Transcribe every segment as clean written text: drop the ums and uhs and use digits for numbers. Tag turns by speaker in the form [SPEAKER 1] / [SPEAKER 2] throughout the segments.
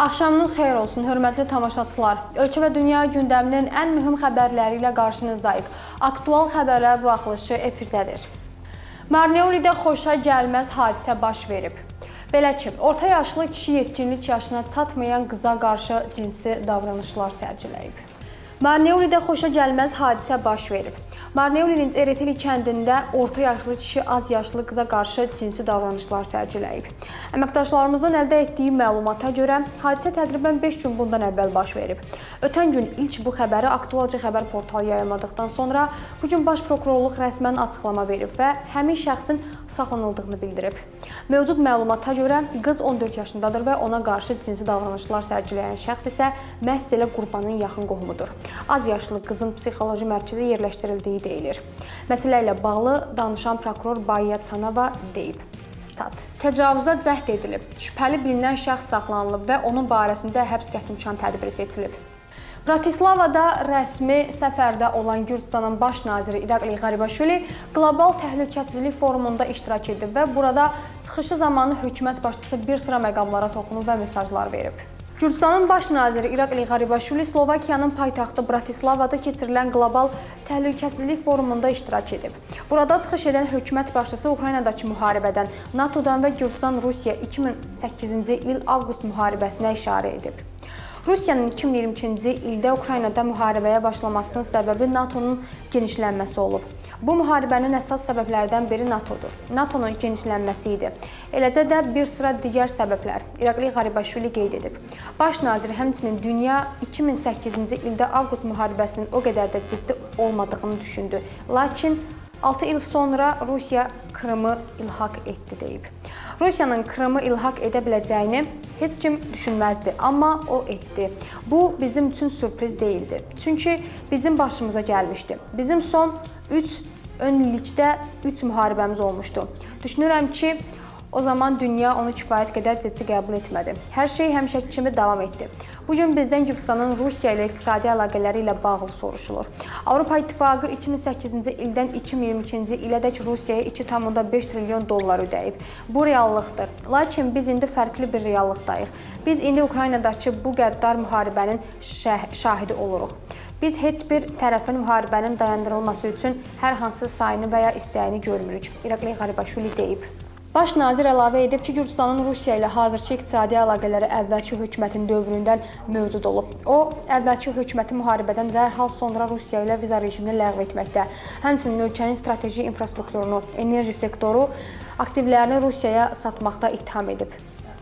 [SPEAKER 1] Axşamınız xeyir olsun, hörmətli tamaşaçılar. Ölkə və dünya gündəminin ən mühüm xəbərləri ilə qarşınızdayıq. Aktual xəbərlər buraxılışı efirdədir. Marneolidə xoşa gəlməz hadisə baş verib. Belə ki, orta yaşlı kişi yetkinlik yaşına çatmayan qıza qarşı cinsi davranışlar sərgiləyib. Marneolidə xoşa gəlməz hadisə baş verib. Marneolinin Ereteli kəndində orta yaşlı kişi az yaşlı qıza qarşı cinsi davranışlar sərgiləyib. Əməkdaşlarımızın əldə etdiyi məlumata görə hadisə təqribən 5 gün bundan əvvəl baş verib. Ötən gün ilk bu xəbəri Aktualca xəbər portalı yayımladıqdan sonra bugün Baş Prokurorluq rəsmən açıqlama verib və həmin şəxsin saxlanıldığını bildirib. Mövcud məlumata görə qız 14 yaşındadır və ona qarşı cinsi davranışlar sərgiləyən şəxs isə məhz elə qurbanın yaxın qohumudur. Az yaşlı qızın psixoloji mərkəzə yerləşdirildiyi deyilir. Məsələ ilə bağlı danışan prokuror Bayya Çanava deyib. Təcavüzə cəhd edilib. Şübhəli bilinən şəxs saxlanılıb və onun barəsində həbs qətimkan tədbiri seçilib. Bratislavada rəsmi səfərdə olan Gürcüstanın baş naziri İrakli Qaribaşvili qlobal təhlükəsizlik forumunda iştirak edib və burada çıxışı zamanı hökumət başçısı bir sıra məqamlara toxunub və mesajlar verib. Gürcüstanın baş naziri İrakli Qaribaşvili Slovakiyanın paytaxtı Bratislavada keçirilən qlobal təhlükəsizlik forumunda iştirak edib. Burada çıxış edən hökumət başçısı Ukraynadakı müharibədən, NATO-dan və Gürcüstan-Rusiya 2008-ci il avqust müharibəsinə işarə edib. Rusiyanın 2022-ci ildə Ukraynada müharibəyə başlamasının səbəbi NATO-nun genişlənməsi olub. Bu müharibənin əsas səbəblərdən biri NATO-dur. NATO-nun genişlənməsi idi. Eləcə də bir sıra digər səbəblər İrakli Qaribaşvili qeyd edib. Baş nazir həmçinin dünya 2008-ci ildə avqust müharibəsinin o qədər də ciddi olmadığını düşündü. Lakin 6 il sonra Rusiya Krımı ilhaq etdi deyib. Rusiyanın Krımı ilhaq edə biləcəyini heç kim düşünməzdi, amma o etdi. Bu bizim üçün sürpriz deyildi. Çünki bizim başımıza gəlmişdi. Bizim son 3 illikdə 3 müharibəmiz olmuşdu. Düşünürəm ki, o zaman dünya onu kifayət qədər ciddi qəbul etmədi. Hər şey həmişəki kimi davam etdi. Bugün bizdən Gürcüstanın Rusiya ilə iqtisadi əlaqələri ilə bağlı soruşulur. Avropa İttifaqı 2008-ci ildən 2022-ci ilədək Rusiyaya 2,5 trilyon dollar ödəyib. Bu reallıqdır. Lakin biz indi fərqli bir reallıqdayıq. Biz indi Ukraynadakı bu qəddar müharibənin şahidi oluruq. Biz heç bir tərəfin müharibənin dayandırılması üçün hər hansı sayını və ya istəyini görmürük. İrakli Qaribaşvili deyib. Baş nazir əlavə edib ki, Gürcüstanın Rusiya ilə hazırki iqtisadi əlaqələri əvvəlki hökumətin dövründən mövcud olub. O, əvvəlki hökuməti müharibədən dərhal sonra Rusiya ilə viza rejimini ləğv etməkdə, həmçinin ölkənin strateji infrastrukturunu, enerji sektoru aktivlərini Rusiyaya satmaqda ittiham edib.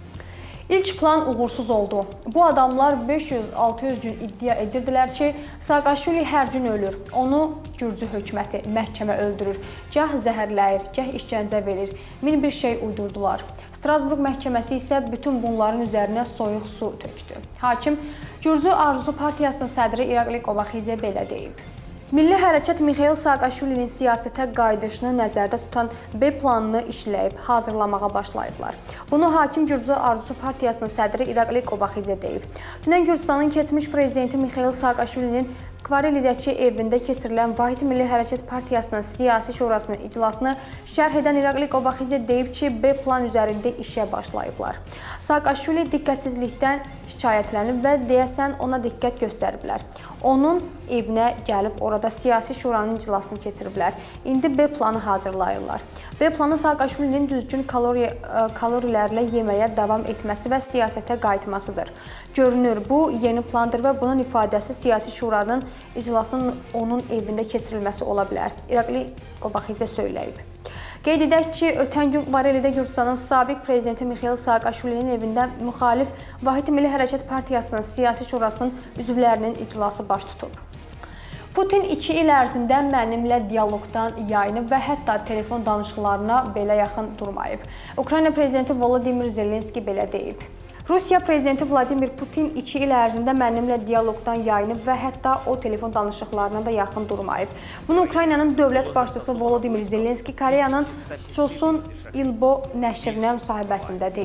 [SPEAKER 1] İlk plan uğursuz oldu. Bu adamlar 500-600 gün iddia edirdilər ki, Saaqaşvili hər gün ölür. Onu Gürcü hökuməti məhkəmə öldürür. Gah zəhərləyir, gah işgəncə verir. Min bir şey uydurdular. Strasburq məhkəməsi isə bütün bunların üzərinə soyuq su tökdü. Hakim Gürcü Arzusu partiyasının sədri İrakli Qobaxidze belə deyib. Milli Hərəkat Mixail Saaqaşvilinin siyasətə qayıdışını nəzərdə tutan B planını işləyib, hazırlamağa başlayıblar. Bunu hakim Gürcü Arzusu partiyasının sədri İrakli Qobaxidze deyib. Dünən Gürcüstanın keçmiş prezidenti Mixail Saaqaşvilinin Kvarelidəki evində keçirilən Vahid Milli Hərəkat Partiyasının siyasi şurasının iclasını şərh edən İrakli Qobaxidze deyib ki, B plan üzərində işə başlayıblar. Saaqaşvili diqqətsizlikdən şikayətlənib və deyəsən ona diqqət göstəriblər. Onun evinə gəlib orada siyasi şuranın iclasını keçiriblər. İndi B planı hazırlayırlar. B planı Saaqaşvilinin düzgün kalorilərlə yeməyə davam etməsi və siyasətə qayıtmasıdır. Görünür, bu yeni plandır və bunun ifadəsi siyasi şuranın iclasının onun evində keçirilməsi ola bilər. İrakli Qobaxidze söyləyib. Qeyd edək ki, ötən gün Kvarelidə Gürcüstanın sabiq prezidenti Mixail Saaqaşvilinin evində müxalif Vahid Milli Hərəkat Partiyasının siyasi şurasının üzvlərinin iclası baş tutub. Putin 2 il ərzində mənimlə dialoqdan yayınıb və hətta telefon danışıqlarına belə yaxın durmayıb. Ukrayna prezidenti Volodimir Zelenski belə deyib. Rusiya prezidenti Vladimir Putin 2 il ərzində mənimlə dialoqdan yayınıb və hətta o telefon danışıqlarına da yaxın durmayıb. Bunu Ukraynanın dövlət başçısı Volodimir Zelenski Koreyanın Chosun İlbo nəşrinə müsahibəsində deyib.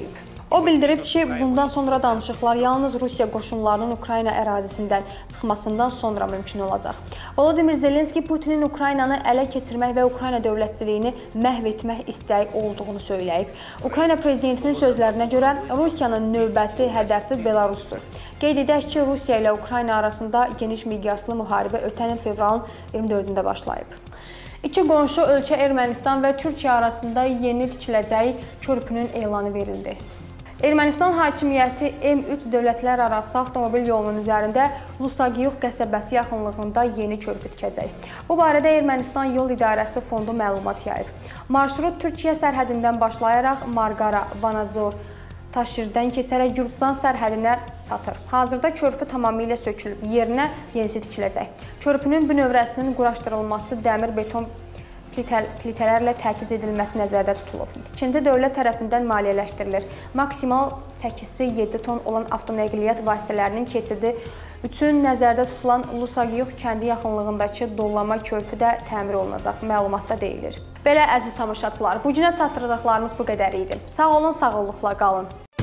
[SPEAKER 1] O bildirib ki, bundan sonra danışıqlar yalnız Rusiya qoşunlarının Ukrayna ərazisindən çıxmasından sonra mümkün olacaq. Volodymyr Zelenski Putinin Ukraynanı ələ keçirmək və Ukrayna dövlətçiliyini məhv etmək istəyi olduğunu söyləyib. Ukrayna prezidentinin sözlərinə görə Rusiyanın növbəti hədəfi Belarusdur. Qeyd edək ki, Rusiya ilə Ukrayna arasında geniş miqyaslı müharibə ötən il fevralın 24-də başlayıb. İki qonşu ölkə Ermənistan və Türkiyə arasında yeni tikiləcəyi körpünün elanı verildi. Ermənistan hakimiyyəti M3 dövlətlərarası avtomobil yolunun üzərində Lusagiyux qəsəbəsi yaxınlığında yeni körpü tikəcək. Bu barədə Ermənistan Yol İdarəsi Fondu məlumat yayıb. Marşrut Türkiyə sərhədindən başlayaraq Marqara, Vanadzor, Taşirdən keçərək Gürcistan sərhədinə çatır. Hazırda körpü tamamilə sökülüb, yerinə yenisi tikiləcək. Körpünün bünövrəsinin quraşdırılması dəmir-beton plitələrlə təchiz edilməsi nəzərdə tutulub. Tikinti dövlət tərəfindən maliyyələşdirilir. Maksimal çəkisi 7 ton olan avtonəqliyyat vasitələrinin keçidi üçün nəzərdə tutulan Lusagiyux kəndi yaxınlığındakı dollama körpü də təmir olunacaq, məlumatda deyilir. Belə əziz tamaşaçılar, bu günə çatdırdıqlarımız bu qədər idi. Sağ olun, sağolluqla qalın.